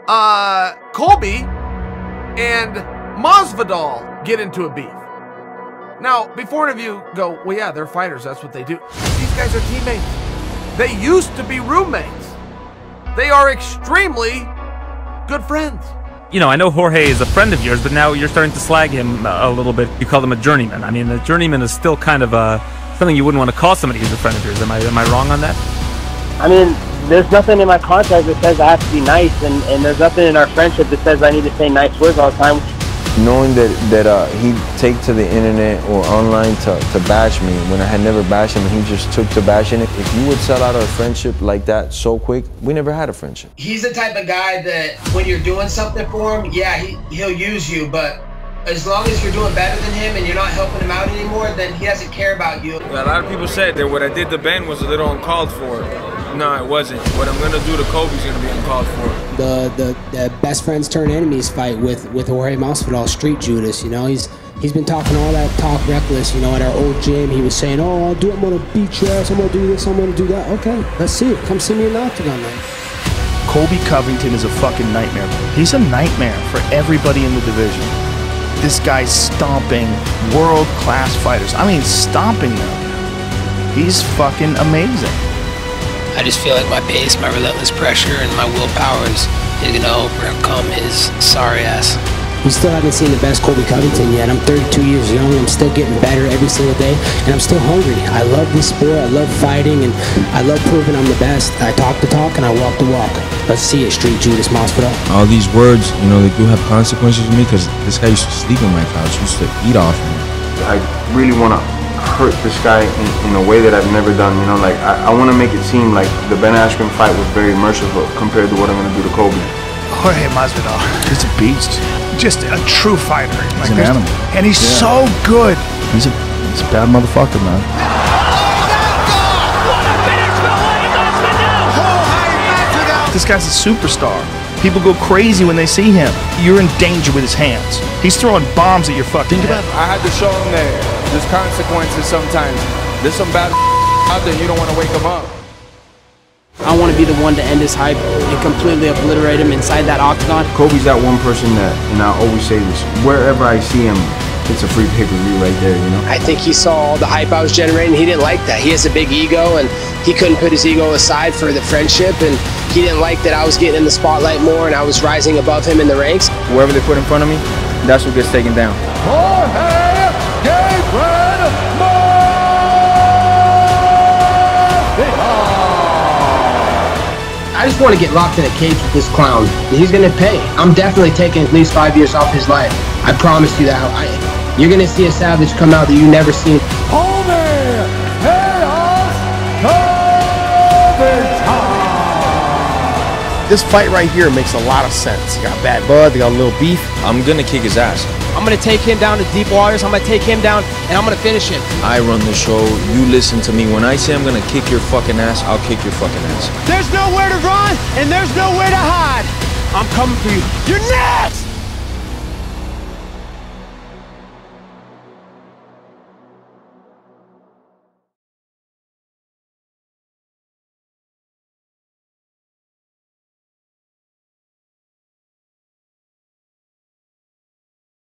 Colby and Masvidal get into a beef. Now, before any of you go, well, yeah, they're fighters. That's what they do. These guys are teammates. They used to be roommates. They are extremely good friends. You know, I know Jorge is a friend of yours, but now you're starting to slag him a little bit. You call him a journeyman. I mean, a journeyman is still kind of something you wouldn't want to call somebody who's a friend of yours. Am I wrong on that? I mean, there's nothing in my contract that says I have to be nice, and there's nothing in our friendship that says I need to say nice words all the time. Knowing that he'd take to the internet or online to bash me when I had never bashed him, and he just took to bashing it. If you would sell out our friendship like that so quick, we never had a friendship. He's the type of guy that when you're doing something for him, yeah, he'll use you, but as long as you're doing better than him and you're not helping him out anymore, then he doesn't care about you. A lot of people said that what I did to Ben was a little uncalled for. No, it wasn't. What I'm gonna do to Kobe's gonna be uncalled for. The best friends turn enemies fight with Jorge Masvidal, Street Judas. You know, he's been talking all that talk reckless. You know, at our old gym, he was saying, "Oh, I'm gonna beat your ass. I'm gonna do this. I'm gonna do that." Okay, let's see it. Come see me in the octagon, man. Colby Covington is a fucking nightmare. He's a nightmare for everybody in the division. This guy's stomping world-class fighters. I mean, stomping them. He's fucking amazing. I just feel like my pace, my relentless pressure, and my willpower is going to overcome his sorry ass. We still haven't seen the best Colby Covington yet. I'm 32 years young. I'm still getting better every single day, and I'm still hungry. I love this sport. I love fighting, and I love proving I'm the best. I talk the talk, and I walk the walk. Let's see it, Street Judas Masvidal. All these words, you know, they do have consequences for me because this guy used to sleep on my couch, used to eat off me. I really want to hurt this guy in a way that I've never done. You know, like I want to make it seem like the Ben Askren fight was very merciful compared to what I'm going to do to Kobe. Jorge Masvidal, he's a beast. Just a true fighter. He's an animal. And he's so good. He's a bad motherfucker, man. This guy's a superstar. People go crazy when they see him. You're in danger with his hands. He's throwing bombs at your fucking head. I had to show him that there's consequences sometimes. There's some bad out there, you don't want to wake him up. I want to be the one to end his hype and completely obliterate him inside that octagon. Kobe's that one person that, and I always say this, wherever I see him, it's a free pay-per-view right there, you know? I think he saw all the hype I was generating. He didn't like that. He has a big ego, and he couldn't put his ego aside for the friendship, and he didn't like that I was getting in the spotlight more and I was rising above him in the ranks. Whoever they put in front of me, that's what gets taken down. I just want to get locked in a cage with this clown. He's going to pay. I'm definitely taking at least 5 years off his life. I promise you that. You're going to see a savage come out that you've never seen. This fight right here makes a lot of sense. They got bad blood, they got a little beef. I'm gonna kick his ass. I'm going to take him down to deep waters. I'm going to take him down, and I'm going to finish him. I run the show, you listen to me. When I say I'm gonna kick your fucking ass, I'll kick your fucking ass. There's nowhere to run, and there's nowhere to hide. I'm coming for you. You're next!